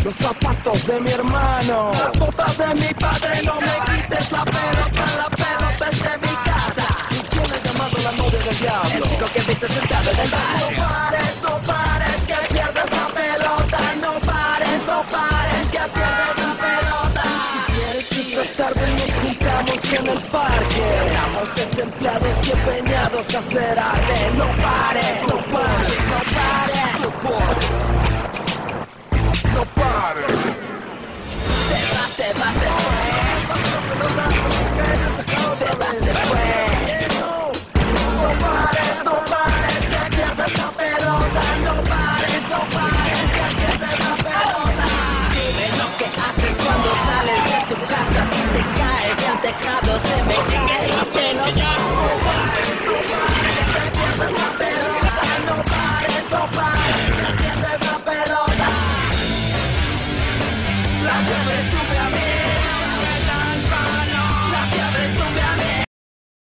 Los zapatos de mi hermano, las botas de mi padre. No me quites la pelota es de mi casa. ¿y quién ha llamado la novia del diablo? El chico que viste sentado en el bar. No pares, que pierdes la pelota. No pares, que pierdes la pelota. Si quieres esta tarde nos juntamos en el parque. Estamos desempleados y empeñados a hacer arte. No pares, no pares, no pares, no pares, no pares. Se va, se fue. No pares, que pierdes la pelota. No pares, que pierdes la pelota. Dime lo que haces cuando sales de tu casa. Si te caes del tejado se me cae la pelota. No pares, que pierdes la pelota. No pares, que pierdes la pelota. La fiebre sube a mí.